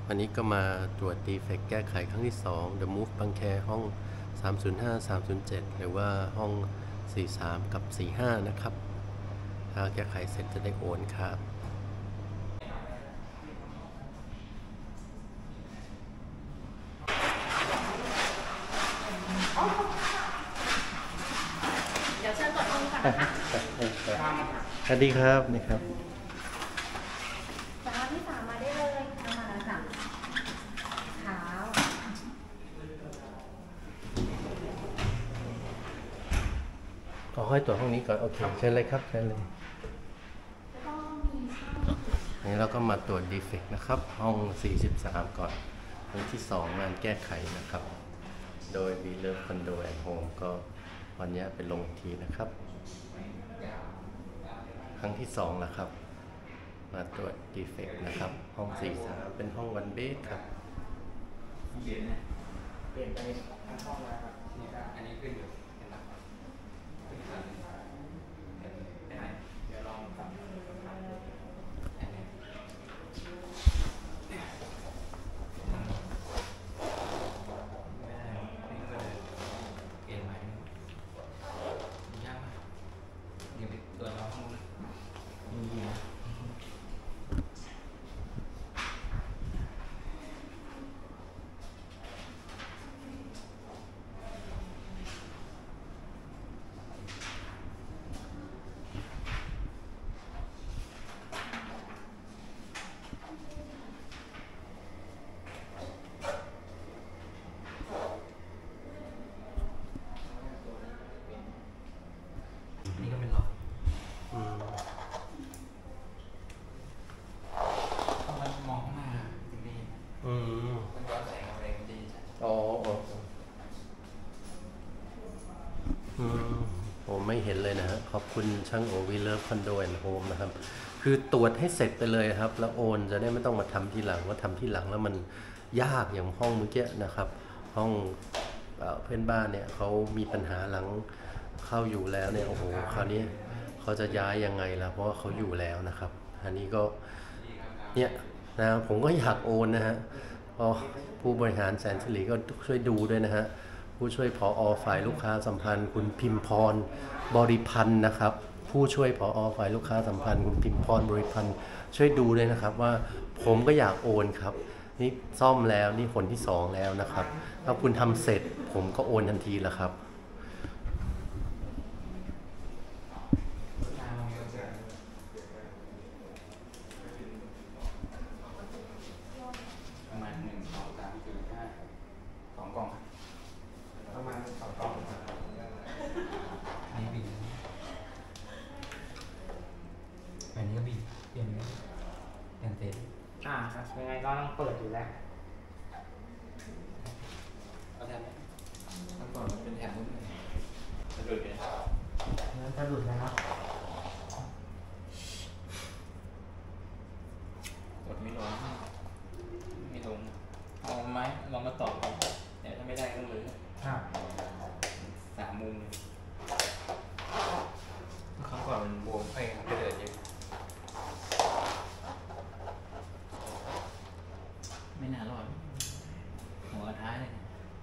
วันนี้ก็มาตรวจดีเฟกต์แก้ไขครั้งที่2 The Move บางแคห้อง 305 307 หรือว่าห้อง 43 กับ 45 นะครับถ้าแก้ไขเสร็จจะได้โอนครับเดี๋ยวเชิญตรวจห้องก่อนนะคะสวัสดีครับนี่ครับสาวที่3มาได้เลยมาแล้วจ้ะขาวขอให้ตรวจห้องนี้ก่อนโอเคเชิญเลยครับเชิญเลยนี่เราก็มาตรวจดีเฟกต์นะครับห้อง 43 ก่อนวันที่ 2 งานแก้ไขนะครับ โดย We Love Condo and Home ก็วันนี้เป็นลงทีนะครับครั้งที่2แล้วครับมาตรวจดีเฟกต์นะครับห้อง 43 เป็นห้องวันเบสครับเปลี่ยนไปทั้งห้องแล้วครับนี่ครับอันนี้ขึ้นอยู่เห็นไหมครับขึ้นอยู่ได้ไหมเดี๋ยวลองทำอันนี้ไม่ได้นี่ก็เลยเปลี่ยนใหม่ยากมากเดี๋ยวไปตรวจเราห้องนี้นะนี่ก็เป็นล็อกมันมองข้างหน้าจริงๆมันย้อนแสงอะไรมันดีจังอ๋อผมไม่เห็นเลยนะฮะขอบคุณช่างโอวีเลิฟคอนโดแอนด์โฮมนะครับคือตรวจให้เสร็จไปเลยครับแล้วโอนจะได้ไม่ต้องมาทำทีหลังว่าทำทีหลังแล้วมันยากอย่างห้องเมื่อกี้นะครับห้องเพื่อนบ้านเนี่ยเขามีปัญหาหลังเข้าอยู่แล้วเนี่ยโอ้โหคราวนี้เขาจะย้ายยังไงล่ะเพราะว่าเขาอยู่แล้วนะครับอันนี้ก็เนี่ยนะผมก็อยากโอนนะฮะพอผู้บริหารแสนสิริก็ช่วยดูด้วยนะฮะผู้ช่วยผอ.ฝ่ายลูกค้าสัมพันธ์คุณพิมพรบริพันธ์นะครับผู้ช่วยผอ.ฝ่ายลูกค้าสัมพันธ์คุณพิมพรบริพันธ์ช่วยดูด้วยนะครับว่าผมก็อยากโอนครับนี่ซ่อมแล้วนี่คนที่2แล้วนะครับถ้าคุณทำเสร็จผมก็โอนทันทีแล้วครับประมาณ1 2 3 4 5 2 กล่องประมาณ2 กล่องนี่บินอันนี้ก็บินเปลี่ยนเสร็จครับยังไงก็ต้องเปิดอยู่แล้วเอาแทนไหมทั้งก่อนมันเป็นแถบนู้นสะดุดเลยงั้นสะดุดนะครับกดไม่ลงไม่ลงเอาไม้ลองมาต่อกันแต่ถ้าไม่ได้ก็เลย3 มุมครั้งก่อนมันบวมไปกระเดิดเยอะไม่น่ารอดหัวท้ายเลย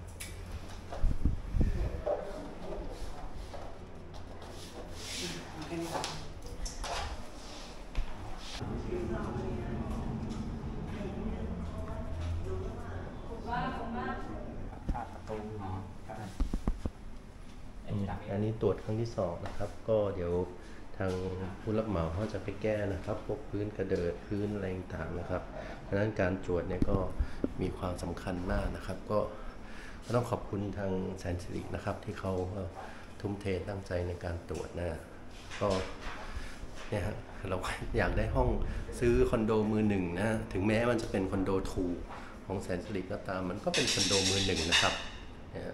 อันนี้ตรวจครั้งที่2นะครับก็เดี๋ยวทางผู้รับเหมาเขาจะไปแก้นะครับพวกพื้นกระเดิดพื้นอะไรต่างๆนะครับเพราะฉะนั้นการตรวจเนี่ยก็มีความสำคัญมากนะครับก็ต้องขอบคุณทางแสนสิรินะครับที่เขาทุ่มเทตั้งใจในการตรวจนะก็เนี่ยฮะเราอยากได้ห้องซื้อคอนโดมือหนึ่งนะถึงแม้มันจะเป็นคอนโดถูกของแสนสิริก็ตามมันก็เป็นคอนโดมือหนึ่งนะครับเนี่ย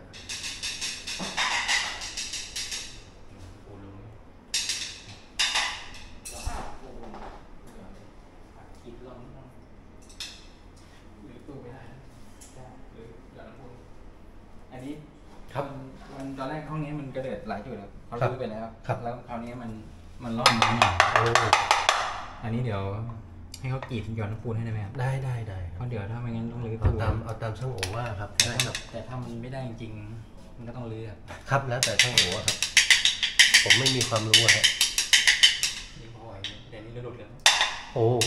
อันนี้ครับมันตอนแรกห้องนี้มันกระเดิดหลายจุดครับเขาลื้อไปแล้วแล้วคราวนี้มันร่อนมาหน่อยอันนี้เดี๋ยวให้เขากรีดหย่อนน้ำปูนให้ได้ไหมครับได้เพราะราะเดี๋ยวถ้าไม่งั้นต้องรื้อเอาตามช่างโอว่าครับได้ครับแต่ถ้ามันไม่ได้จริงๆมันก็ต้องรื้อครับครับแล้วแต่ช่างโอครับ ผมไม่มีความรู้ฮะนี่พอไหวเดี๋ยวนี้เราหลุดแล้วโอ้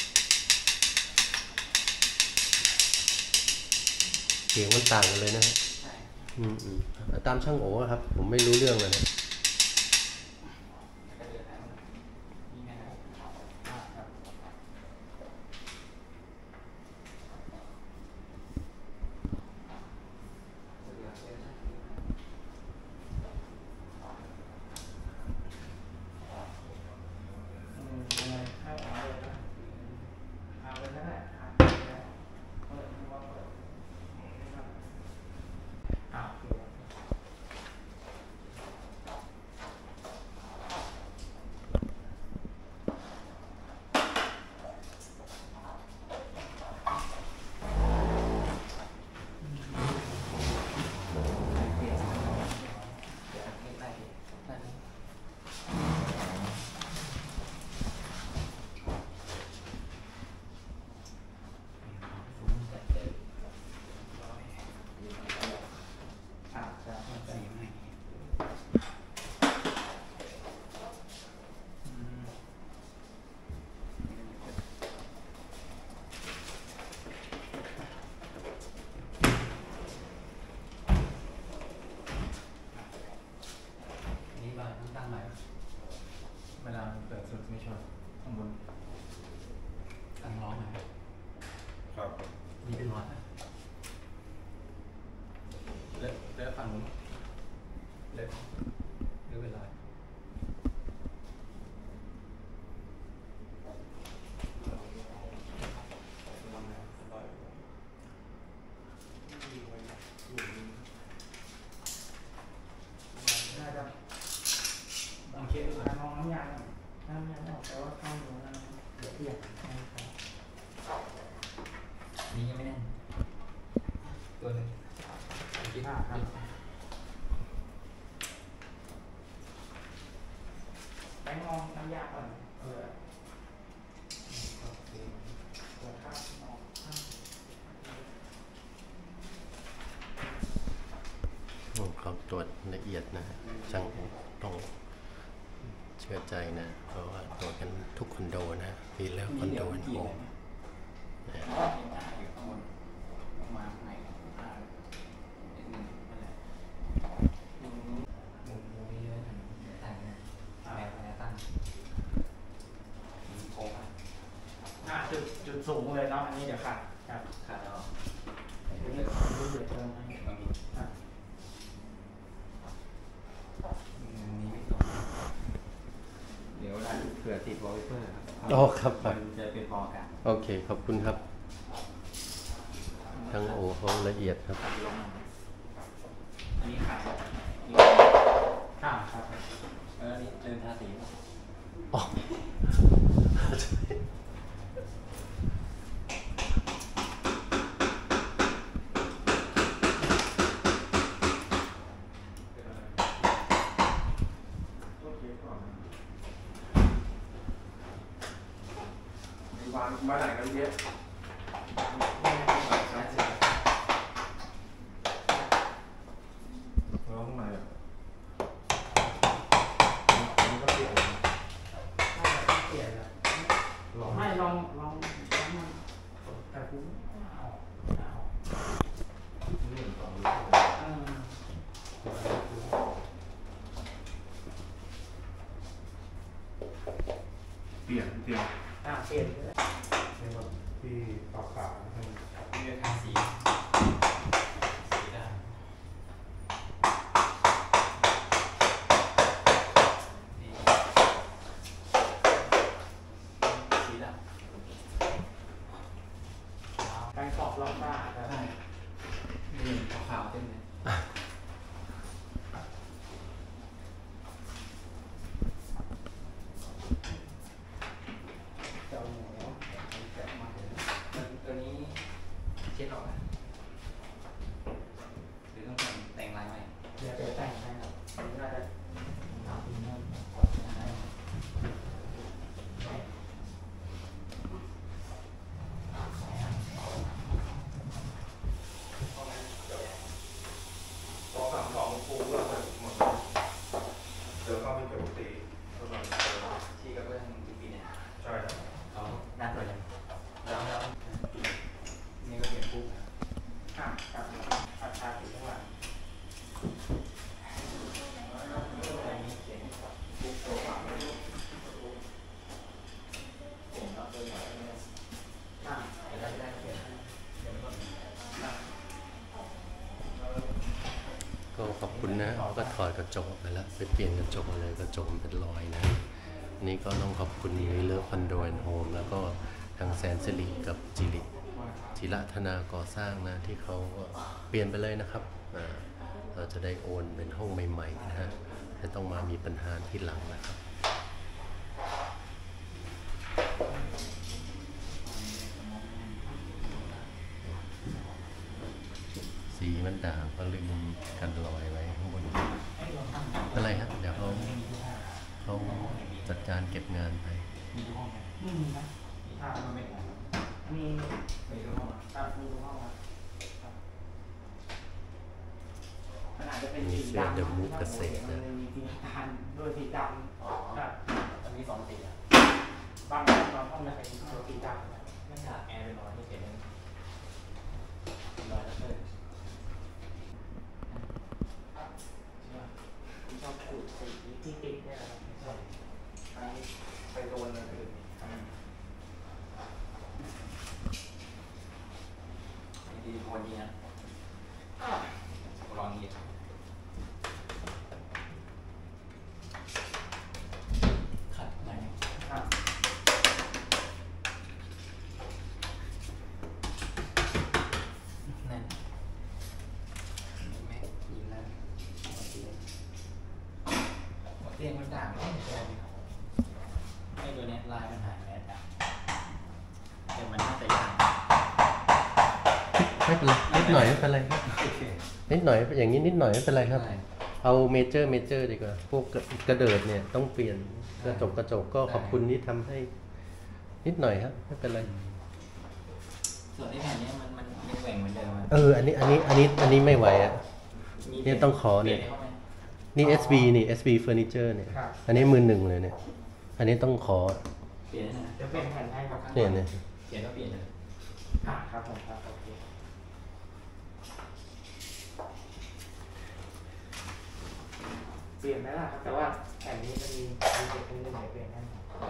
เสียงมันต่างกันเลยนะฮะใช่เอาตามช่างโอครับ ผมไม่รู้เรื่องเลยนะก็เดือดแล้วนี่ไงครับยังไงให้เอาเลยนะเอาเลยก็ได้เปิดว่าเปิดโอเคนี่บ้านตั้งใหม่เวลาเปิดสุดไม่ชนข้างบนตั้งล้อใหม่ครับนี่เป็นร้อนนะแล้วฝั่งนู้นเล็บหรือเวลาน่าจะโอเคดูก่อนมองน้ำยางออกแต่ว่าข้างนู้นละเอียดนะครับนี่ยังไม่แน่นตัวนึงคิดครับไปมองน้ำยาก่อนเปิดข้างมองข้างเขาตรวจละเอียดนะฮะช่างโอต้องเชื่อใจนะ เพราะว่าตรวจกันทุกคอนโดนะมีแล้วคอนโดโฮมอยู่ข้างบนลงมาข้างในนิดนึงนั่นแหละมุมนี้ไว้ทำตั้งนะแบบตั้งโค้งอ่ะจุดสูงเลยเนาะอันนี้เดี๋ยวขาดครับขาดแล้วเดี๋ยวเดี๋ยวเติมให้ตรงนี้อ่ะนี้ไม่ตรงเดี๋ยวได้เผื่อติดวอลเปเปอร์ครับอ๋อครับครับมันจะเป็นพอกันโอเค ขอบคุณครับช่างโอเขาละเอียดครับตัดลงอันนี้ขาดนี่ครับอันนี้เดินทาสีอ๋อมาไหนกันเยอะร้องมาอ่ะมันก็เปลี่ยนเปลี่ยนแล้วไม่ลองมันแต่กูเอานี่ต่อ เปลี่ยนเปลี่ยนเปลี่ยนนี่แบบที่ปากขาให้เดินทาสีสีดำนี่สีดำการสอบรอบหน้าครับใช่มีขาวๆเต็มเลยเจ้าหมูตัวนี้เช็ดออกนะหรือต้องแต่งลายใหม่เดี๋ยวแต่งให้ครับน่าจะทำเป็นเรื่องขอบคุณนะก็ถอดกระจกไปแล้วไปเปลี่ยนกระจกเลยกระจกเป็นรอยนะนี่ก็ต้องขอบคุณวีเลิฟคอนโดแอนด์โฮมแล้วก็ทางแสนสิริกับจิระธนาก่อสร้างนะที่เขาเปลี่ยนไปเลยนะครับเราจะได้โอนเป็นห้องใหม่ๆนะฮะไม่ต้องมามีปัญหาที่หลังนะครับสีมันด่างก็ลืมกันรอยไว้ข้างบนอะไรฮะเดี๋ยวเขาจัดการเก็บงานไปมีทุกห้องไหมไม่มีนะมันไม่มีทุกห้องครับมีทุกห้องครับมันอาจจะเป็นสีดำมันมีสีน้ำตาลด้วยสีดำครับมันมี2 สีอ่ะบางห้องจะเป็นสีดำไม่ฉากแอร์เป็นร้อยที่เป็นร้อยแล้วเลยชอบขูดสีที่ติดเนี่ยนะครับใช่ไปโดนอะไรอื่นดีพอดีนะลองนี้ขัดไหนครับนั่นแม็กยิงแล้วหัวเตียงมันด่างไม่ใช่ไอ้ตัวนี้ลายมันหายแล้วจ้ะแต่มันน่าจะยากไม่เป็นไรนิดหน่อยไม่เป็นไรครับนิดหน่อยอย่างนี้นิดหน่อยไม่เป็นไรครับเอาเมเจอร์ดีกว่าพวกกระเดิดเนี่ยต้องเปลี่ยนกระจกก็ขอบคุณที่ทำให้นิดหน่อยครับไม่เป็นไรส่วนที่แผ่นนี้มันยังแหว่งเหมือนเดิมอันนี้ไม่ไหวอ่ะนี่ต้องขอเนี่ยนี่ SB นี่ SB Furniture เนี่ยอันนี้มือ 1เลยเนี่ยอันนี้ต้องขอเปลี่ยนนะจะเปลี่ยนแผ่นให้ครับเนี่ยเปลี่ยนก็เปลี่ยนเลยครับผมครับโอเคเปลี่ยนได้ครับแต่ว่าแผ่นนี้มันมีเด็กคนนึงไหนเปลี่ยนได้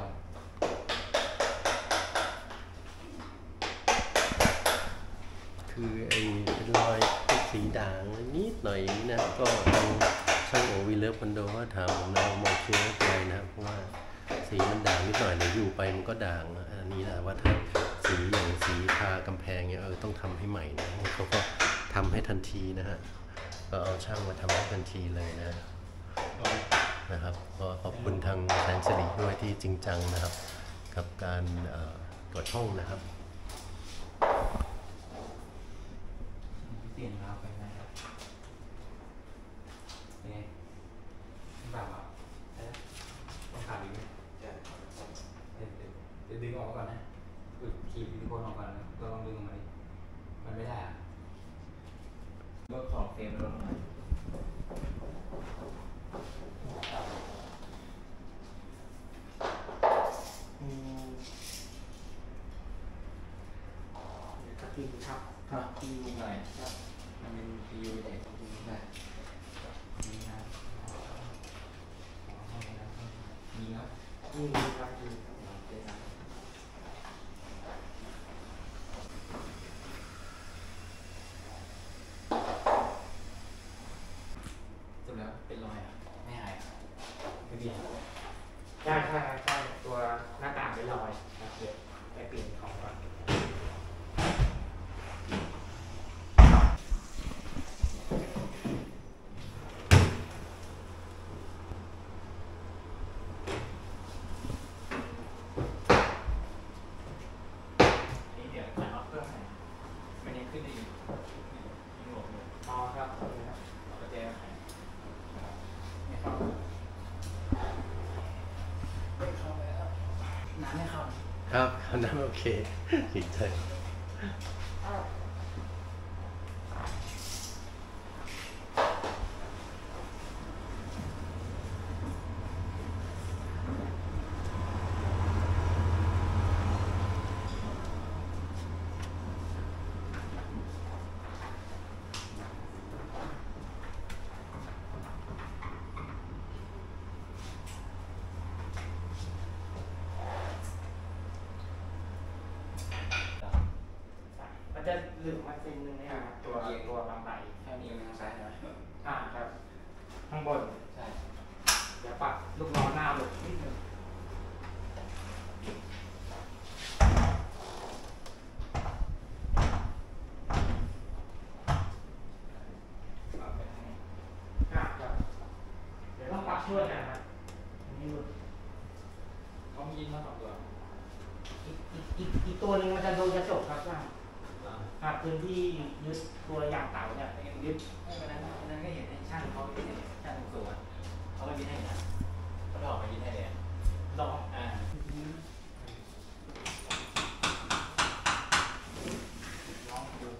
คือไอ้รอยสีด่างนิดหน่อยนะก็ทางช่างโอวีเลิฟคอนโดก็ถามผมนะมองคิวไม่เป็นไรนะเพราะว่าสีมันด่างนิดหน่อยเดี๋ยวอยู่ไปมันก็ด่างอันนี้แหละว่าถ้าสีอย่างสีทากำแพงเนี่ยต้องทำให้ใหม่นะเขาก็ทำให้ทันทีนะฮะก็เอาช่างมาทำให้ทันทีเลยนะครับก็ขอบคุณทางแสนสิริด้วยที่จริงจังนะครับกับการตรวจห้องนะครับเปลี่ยนราวไปไหมครับเป็นไงแบบว่าต้องขาดอีกไหมจะดึงออกก่อนนะขีดซิลิโคนออกก่อนเราลองดึงมาดิมันไม่ได้อะลดของเฟรมลดหน่อยครับที่หน่อยครับมันเป็นพียูเด็กได้มีครับมีครับครับสุดแล้วเป็นรอยไม่หายไม่เปลี่ยนใช่ตัวหน้าต่างเป็นรอยนะเดี๋ยวไปเปลี่ยนของก่อนครับอันนั้นโอเคดีใจจะเหลือมาเซนนึงเนี่ยตัวบางใบแค่นี้ทางซ้ายใช่ไหมครับข้างบนใช่เดี๋ยวปรับลูกล้อหน้าลงนิดนึงครับเดี๋ยวต้องปรับช่วยนะครับอันนี้หลุดเขามีมา2 ตัวอีกตัวหนึ่งมันจะโดนกระจกครับว่าครับพื้นที่ยึดตัวอย่างเต่าเนี่ยยึดวันนั้นก็เห็นช่างเขาไม่ได้ช่างสูงเขาไม่มีให้นะเขาออกมายินให้เลยดอก ลองดู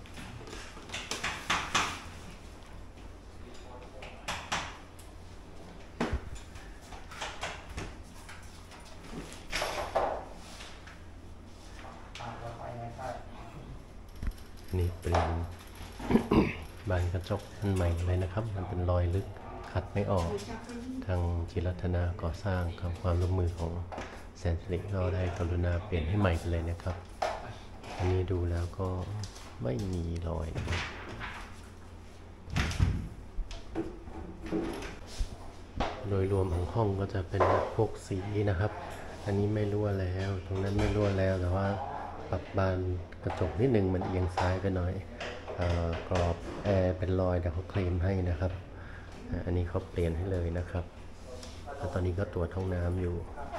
เราไปไหมครับนี่เป็น บานกระจกอันใหม่เลยนะครับ มันเป็นรอยลึกขัดไม่ออก ทางจิรัตนาก่อสร้างกับความร่วมมือของแสนสิริก็ได้กรุณาเปลี่ยนให้ใหม่ไปเลยนะครับ อันนี้ดูแล้วก็ไม่มีรอยนะครับโดยรวมของห้องก็จะเป็นพวกสีนะครับ อันนี้ไม่รั่วแล้ว ตรงนั้นไม่รั่วแล้ว แต่ว่าปรับบานกระจกนิดนึงมันเอียงซ้ายไปหน่อยกรอบแอร์เป็นรอยแต่เขาเคลมให้นะครับ อันนี้เขาเปลี่ยนให้เลยนะครับแล้วตอนนี้ก็ตรวจห้องน้ำอยู่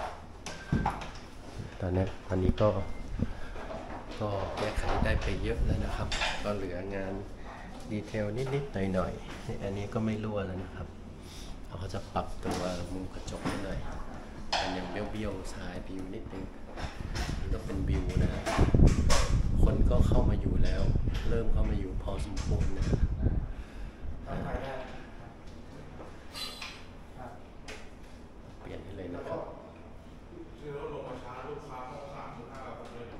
ตอนนี้ก็แก้ไขได้ไปเยอะแล้วนะครับ ก็เหลืองานดีเทลนิดๆหน่อยๆอันนี้ก็ไม่รั่วแล้วนะครับเขาจะปรับตัวมุมกระจกให้หน่อยมันยังเบี้ยวๆซ้ายบิวนิดนึงนี่ก็เป็นบิวนะ คนก็เข้ามาอยู่แล้ว เริ่มเข้ามาอยู่พอสมควรนะเปลี่ยนให้เลยนะครับคือเราลงมาช้าลูกค้าห้อง3-5คนเลย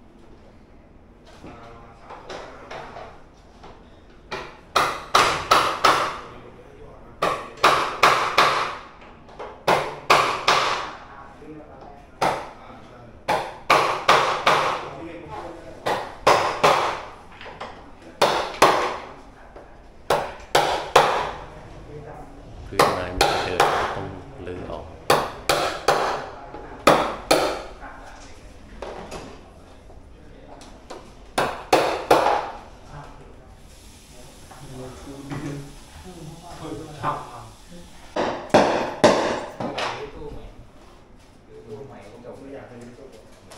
พื้นไม้มันเดินต้องลื้อออกครับตู้ใหม่ตู้ใหม่จบไม่อยากให้จบ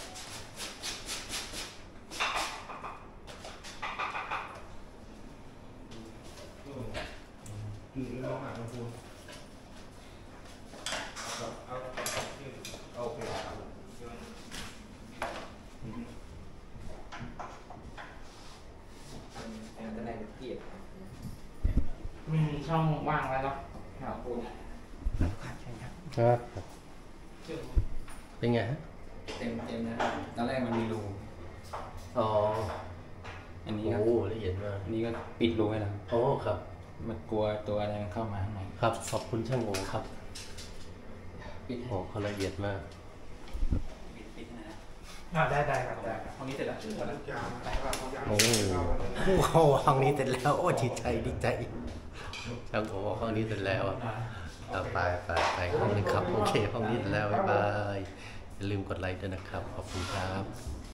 ลองหาคุณครูเอาโอเคครับแต่ในเกียรติมีช่องว่างแล้วเนาะครับคุณครับ เป็นไงฮะเต็มนะตอนแรกมันมีรูอ๋ออันนี้โอ้ละเอียดมากอันนี้ก็ปิดรูให้แล้วโอ้ครับมันกลัวตัวอะไรมันเข้ามาข้างในครับ ขอบคุณช่างโอครับปิดโอ้เขาละเอียดมากปิดนะได้ครับได้ครับห้องนี้เสร็จแล้วทุกอย่างนะครับทุกอย่างโอ้โหห้องนี้เสร็จแล้ว โอ้ดีใจช่างโอห้องนี้เสร็จแล้วอะไปห้องนึงครับ โอเค ห้องนี้เสร็จแล้ว บ๊ายบาย อย่าลืมกดไลค์ด้วยนะครับ ขอบคุณครับ